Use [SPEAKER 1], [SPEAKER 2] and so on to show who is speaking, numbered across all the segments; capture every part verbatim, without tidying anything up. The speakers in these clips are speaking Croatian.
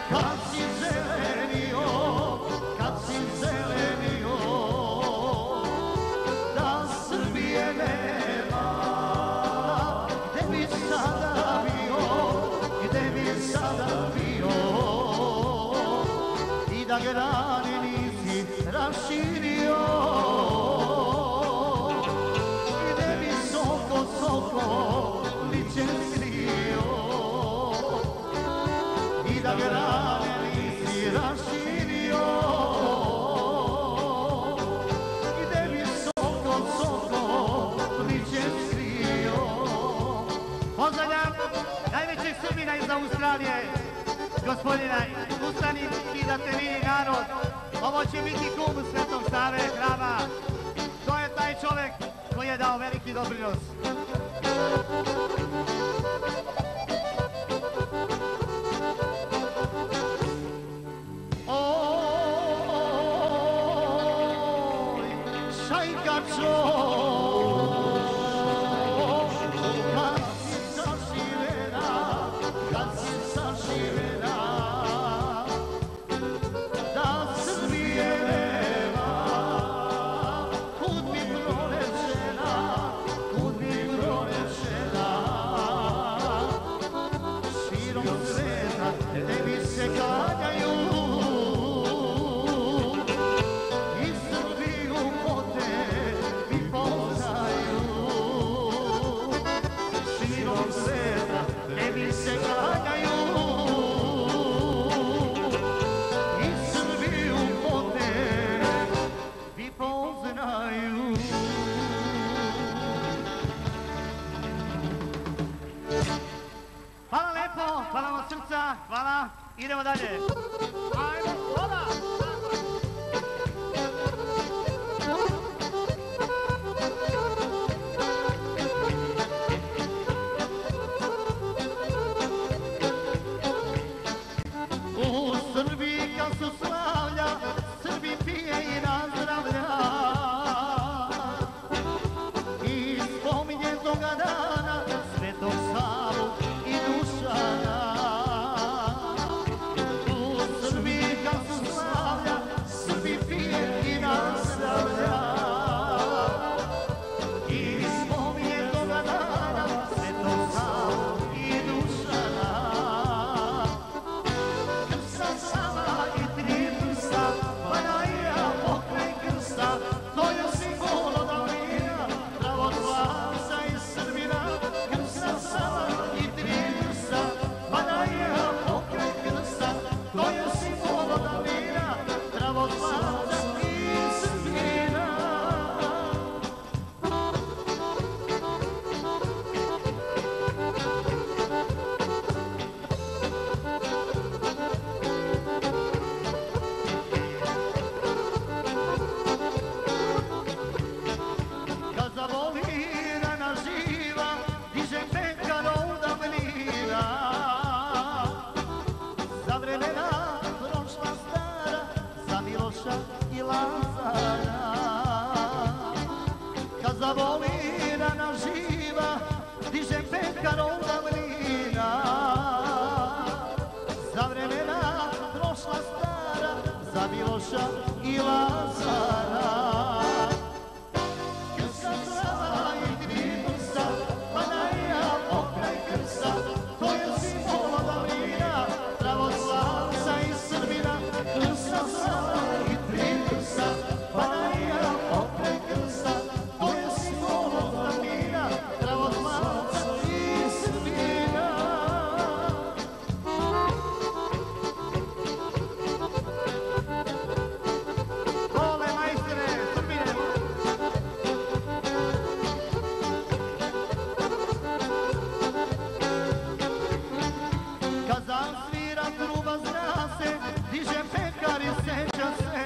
[SPEAKER 1] kad si zelenio, kad si zelenio, da Srbije nema, gde bi sada bio, gde bi sada bio, i da grane nisi raširio, gde bi soko, soko lice skrio, i da grane nisi raširio, gde bi soko, soko lice skrio.
[SPEAKER 2] Pozdravljam najvećeg Srbina iz Australije, gospodina, ustani i da te vidi narod. Ovo će biti kum Svetog Save hrama. To je taj čovek koji je dao veliki doprinos.
[SPEAKER 1] Oj, šajka čov, kad si sašivena, kad si sašivena, da Srbije nema, kud bi prolečena, kud bi prolečena, širom sveta tebi se klanjaju, i Srbiju po tebi poznaju, širom sveta tebi se klanjaju, i Srbiju po tebi poznaju.
[SPEAKER 2] Hvala lepo, hvala vam od srca, hvala. Idemo dalje. Ajmo, hvala.
[SPEAKER 1] U Srbiji kad su slavlja, Srbi pije i nazdravlja, i spominje toga dana Svetog Savu i Dušana. U Srbiji kad su slavlja, Srbi pije i nazdravlja, i spominje toga dana Svetog Savu i Dušana. Krsta Sava i tri prsta, Banaja pokraj krsta, to je simbol odavnina, pravoslavca i Srbina. Krsta Sava i tri prsta, Banaja pokraj krsta, to je simbol odavnina, pravoslavca i Srbina. Kad zavoli rana živa, diže pekar od davnina, za vremena prošla stara, za Miloša i Lazara. Kad zavoli rana živa, diže pekar od davnina, za vremena prošla stara, za Miloša i Lazara. Krsta Sava i tri prsta, Banaja pokraj krsta, to je simbol odavnina, pravoslavca i Srbina. Krsta Sava i tri prsta, Banaja pokraj krsta, to je simbol odavnina, pravoslavca i Srbina.
[SPEAKER 2] Kole majstore, Srbine.
[SPEAKER 1] Kad zasvira truba zna se, diže pekar i seća se,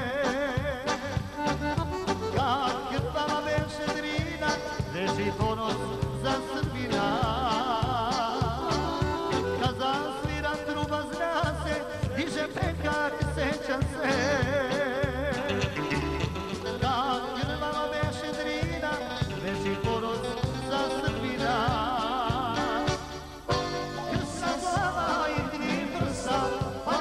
[SPEAKER 1] kad krvava beše drina, veži ponos za Srbina. Kad zasvira truba zna se, diže pekar i seća se, kad krvava beše drina, veži ponos za Srbina. Krsta Sava i tri prsta,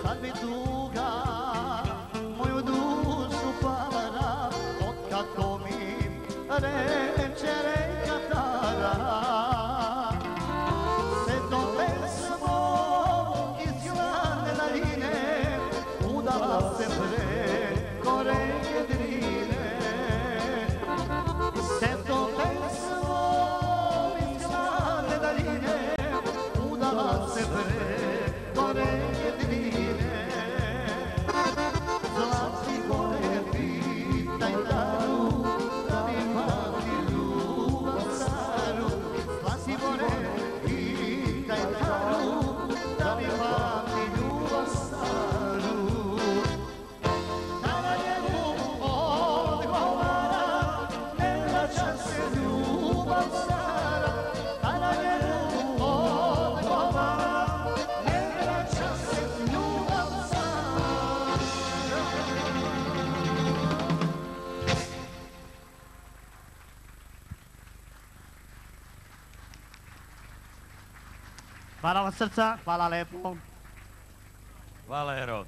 [SPEAKER 1] sad mi tuga moju dušu para, otkako mi reče reka Tara. Svetom pesmom iz glavne daljine udala se preko reke Drine. Svetom pesmom iz glavne daljine udala se preko reke Drine. Zlatibore, pitaj Taru, da mi pamti ljubav staru. Zlatibore, pitaj Taru, da mi pamti ljubav staru. Tara njemu odgovara, ne vraća se ljubav stara. Tara njemu odgovara, ne vraća se ljubav stara.
[SPEAKER 2] Hvala vam srca, hvala lepo.
[SPEAKER 3] Hvala, Ero.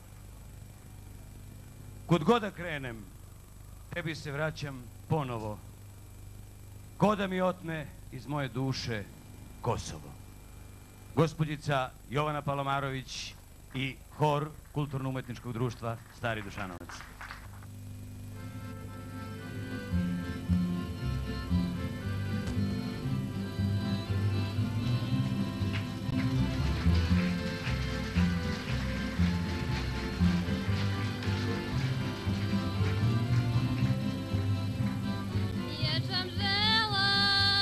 [SPEAKER 3] Kud god da krenem, tebi se vraćam ponovo. Ko da mi otme iz moje duše Kosovo. Gospođica Jovana Palomarović i hor Kulturno-umetničkog društva Stari Dušanovac.
[SPEAKER 4] Ječam žela,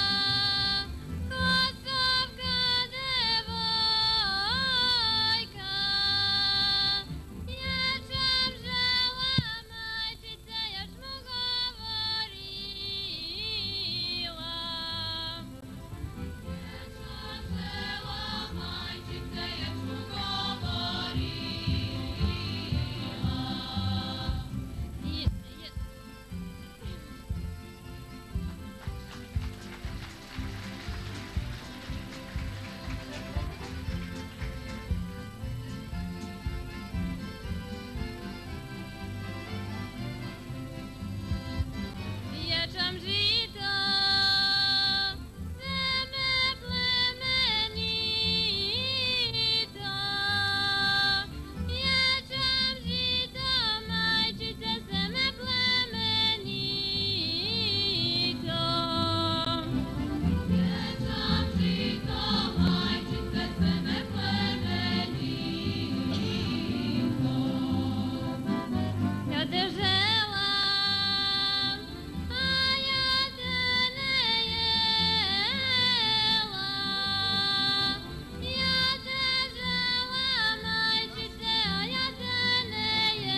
[SPEAKER 4] kosovka devojka. Ječam žela, majčice, još mu govorila. Ječam žela, majčice, još mu govorila. Jeste, jeste. Ječam žito, seme plemenito. Ječam žito, majčice, seme plemenito. Ječam žito, majčice, seme plemenito. Ja te želam, a ja te ne jelam. Ja te želam, majčice, a ja te ne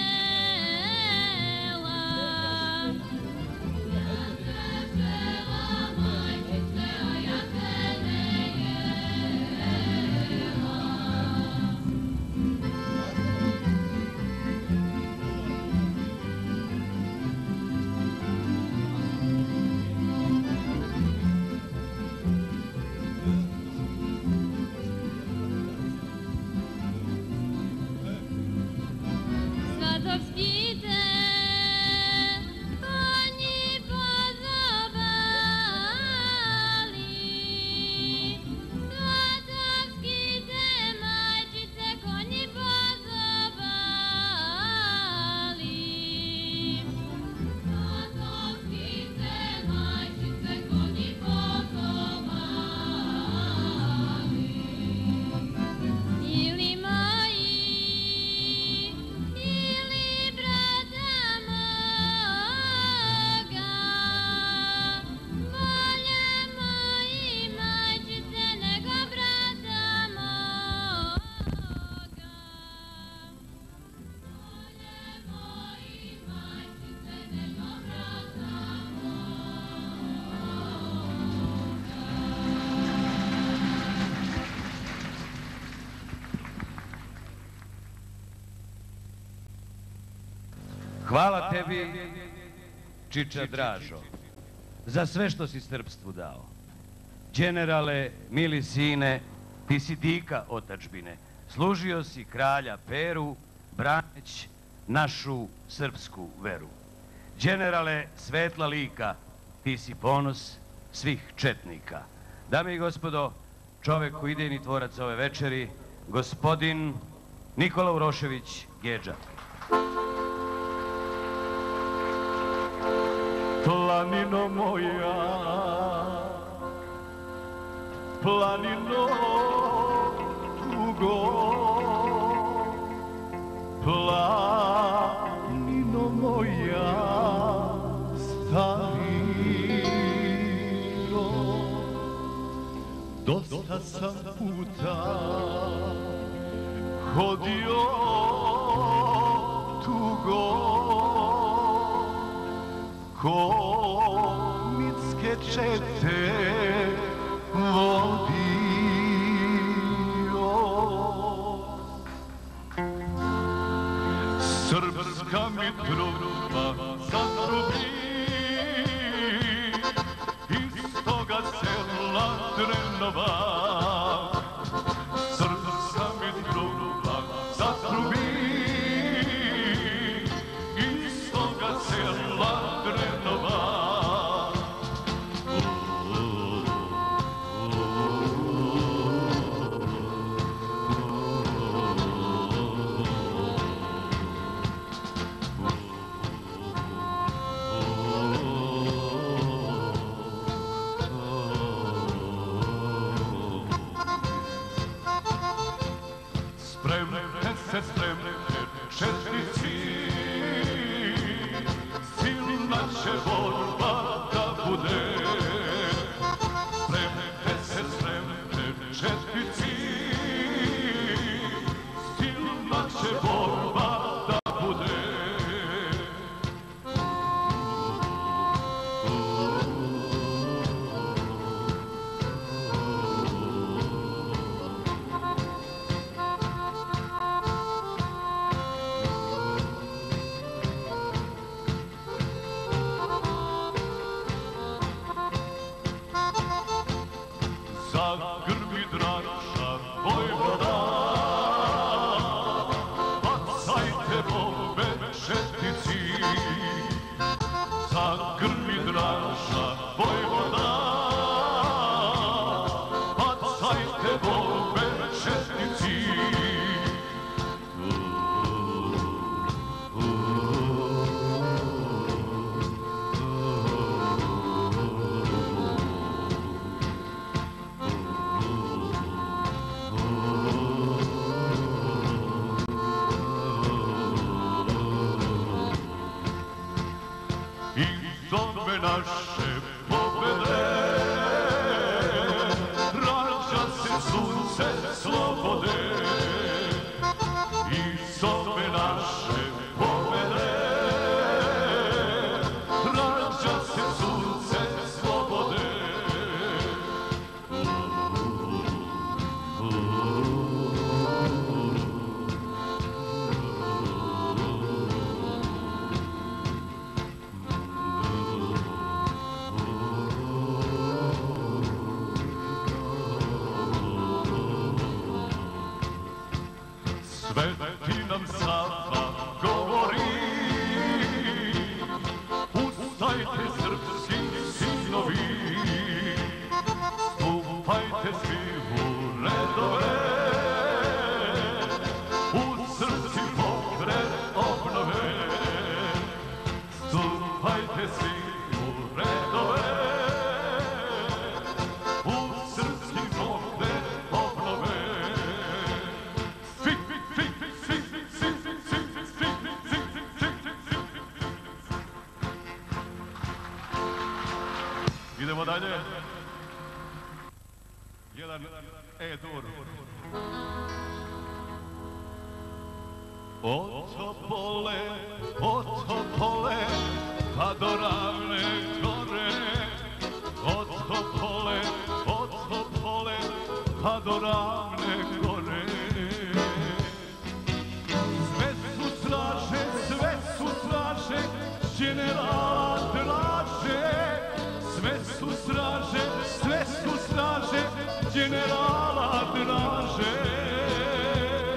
[SPEAKER 4] jelam. Ja te želam, majčice, a ja te ne Svatovski te konji pozobali. Svatovski te, majčice, konji pozobali. Svatovski te, majčice, konji pozobali. Ili moji, ili brata moga, bolje moji majčice nego brata moga. Bolje moji majčice nego brata
[SPEAKER 3] Hvala tebi, Čiča Dražo, za sve što si srpstvu dao. Đenerale, mili sine, ti si dika otadžbine. služio si kralja Peru, braneć našu srpsku veru. Generale svetla lika, ti si ponos svih četnika. Dame i gospodo, čovek koji idejni tvorac ove večeri, gospodin Nikola Urošević Gedža.
[SPEAKER 1] Planino moja, planino tugo, planino moja starino, dosta sam puta hodio tugo, ko mitske čete vodio. Srpska mi truba zatrubi, iz toga sela Drenova. Srpska mi truba zatrubi, iz toga sela Drenova. Spremne se spremne četnici, silna će borba da bude. Spremne se spremne četnici, silna će borba da bude. Zagrmi draša vojvoda, bacajte bombe četnici. Zagrmi draša vojvoda, bacajte bombe četnici. Iz ove naše pobede rađa se sunce slobode. Iz ove naše pobede rađa se sunce slobode. Sveti nam Sava govori, ustajte srpski sinovi, stupajte svi u redove, u srpski pokret obnove. Stupajte svi u redove, u srpski pokret obnove. Idemo dalje. Jedan E-dur. Od Topole, od Topole, pa do Ravne gore. Od Topole, od Topole, pa do Ravne gore. Sve su straže, sve su straže, generala draže. Sve su straže, sve su straže, generala draže.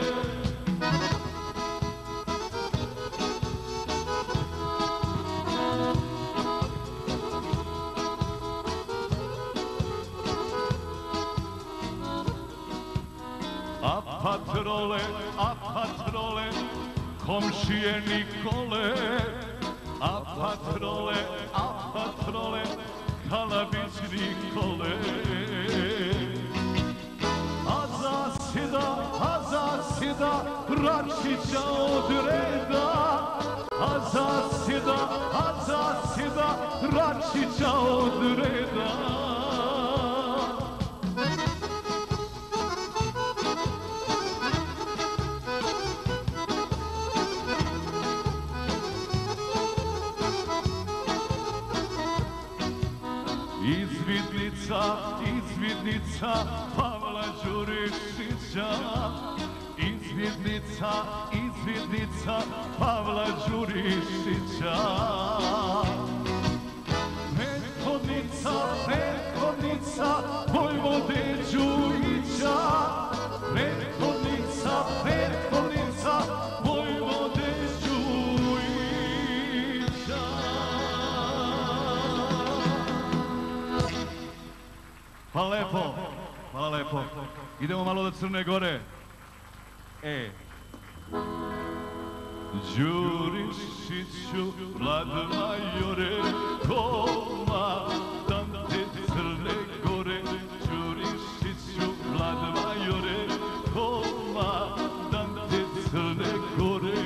[SPEAKER 1] patrole, a patrole, komšije Nikole, a patrole, a patrole, Kalabić Nikole. A zasjeda, a zasjeda, Račića od reda, a zasjeda, a zasjeda, Račića od reda. Izvidnica, izvidnica Pavla Đurišića. Izvidnica, izvidnica Pavla Đurišića. Prethodnica, prethodnica Vojvode Đujića. Prethodnica, prethodnica Vojvode Đujića. Hvala lepo, hvala lepo. Idemo malo do Crne Gore. E. Đurišiću, mlad majore, komandante Crne Gore. Đurišiću, mlad majore, komandante Crne Gore.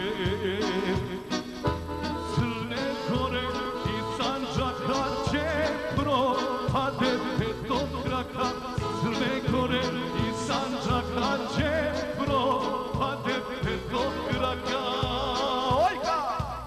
[SPEAKER 1] Crne Gore i Sandžaka će propade petokraka. Crne Gore i Sandžaka će propade petokraka. Ojka!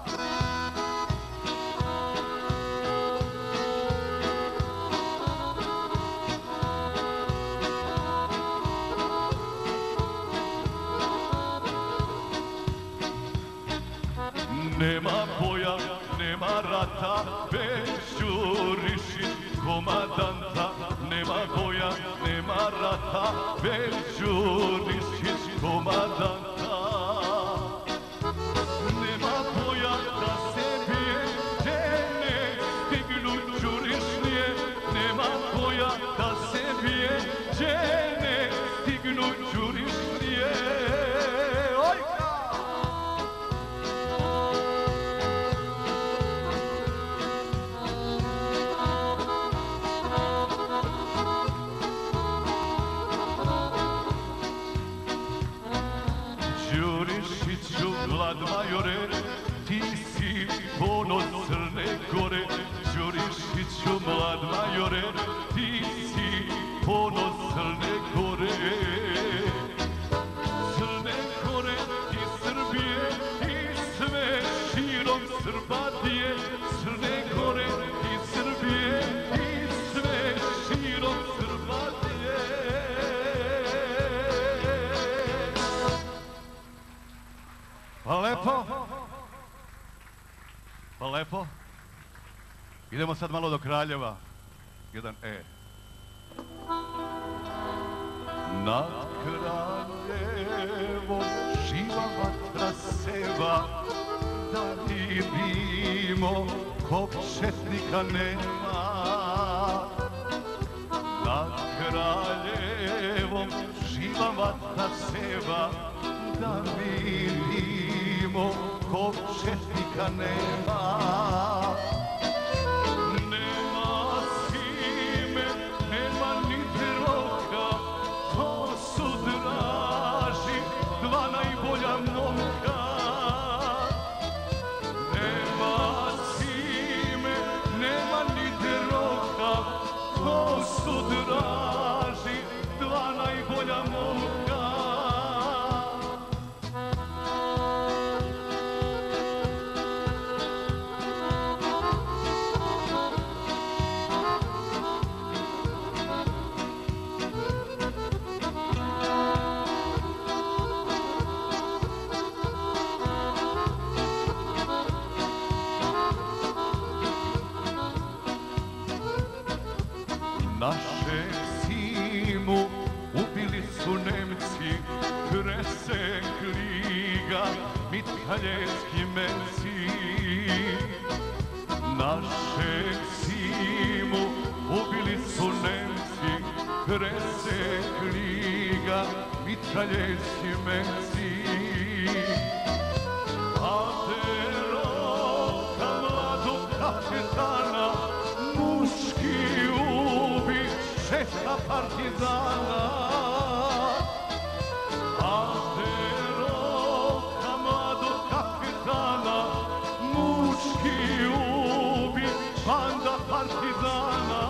[SPEAKER 1] Nema boja, nema rata, bez Đurišić komadanta. Nema boja, nema rata, bez Đurišić komadanta. Nema boja da se bije, žene stignu Đurišnije. Nema boja da se bije, žene stignu Đurišnije. Ojka! Đurišiću, mlad majore, ti si ponos Crne Gore. Đurišiću, mlad majore, ti si ponos Crne Gore. Crne Gore i Srbije i sve širom Srbatije. Crne Gore i Srbije i sve širom Srbatije. Hvala lepo. Hvala lepo. Idemo sad malo do Kraljeva. Jedan E. Nad Kraljevom živa vatra seva, da vidimo kog četnika nema. Nad Kraljevom živa vatra seva, da vidimo kog četnika nema. Nema Sime, nema ni Roka, to su draži dva najbolja momka. Nema Sime, nema ni Roka, to su draži dva najbolja momka. Naše Simu ubili su Nemci, presekli ga mitkaljevski meci. Naše Simu ubili su Nemci, presekli ga mitraljezi menci. Aderoka mladog kapetana, muški ubi šefa partizana. Aderoka mladog kapetana, muški ubi banda partizana.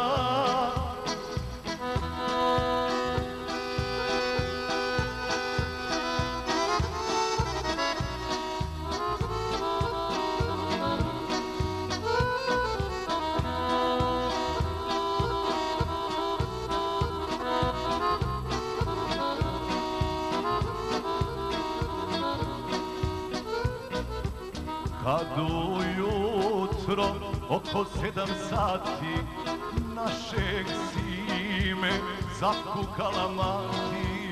[SPEAKER 1] Kad ujutro oko sedam sati našeg zime zakukala mati.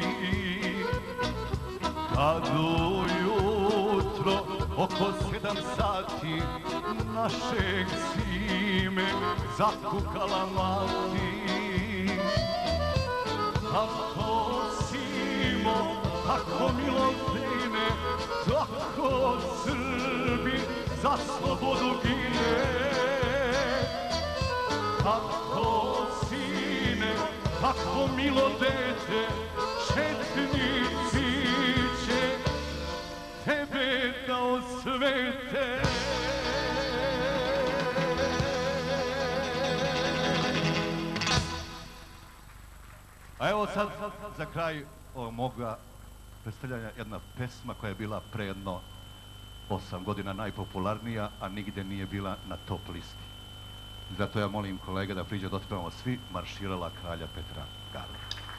[SPEAKER 1] Kad ujutro oko sedam sati našeg zime zakukala mati. Tako simo, tako milosrdne, tako Srbi za slobodu gine. Tako sine, tako milo dete, četnici će tebe da osvete. A evo sad za kraj ovog moga predstavljanja jedna pesma koja je bila pre jedno osam godina najpopularnija, a nigde nije bila na top listi. Zato ja molim kolege da priđe da otpevamo svi Marširala kralja Petra Garla.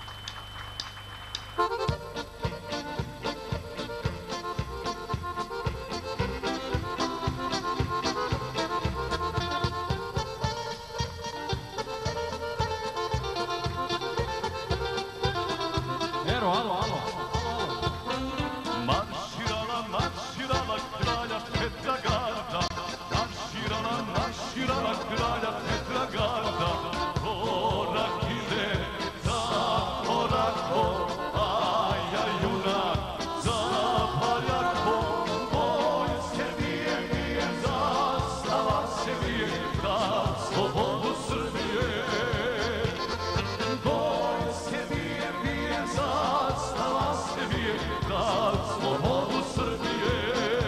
[SPEAKER 5] Ero, alo, alo.
[SPEAKER 1] Marširala, marširala kralja Petra Garda, marširala, marširala kralja Petra Garda, korak ide za korakom, a ja junak za barjakom. Boj se bije, bije, zastava se bije, za slobodu Srbije. Boj se bije, bije, zastava se bije, za slobodu Srbije.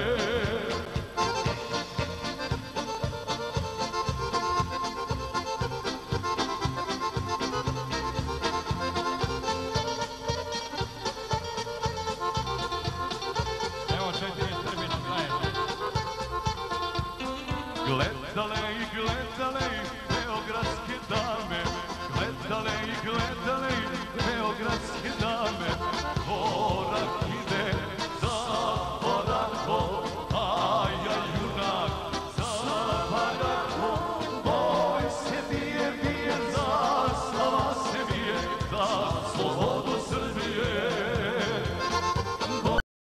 [SPEAKER 5] Evo četiri Srbina zajedno.
[SPEAKER 1] Gledale i gledale i beogradske dame,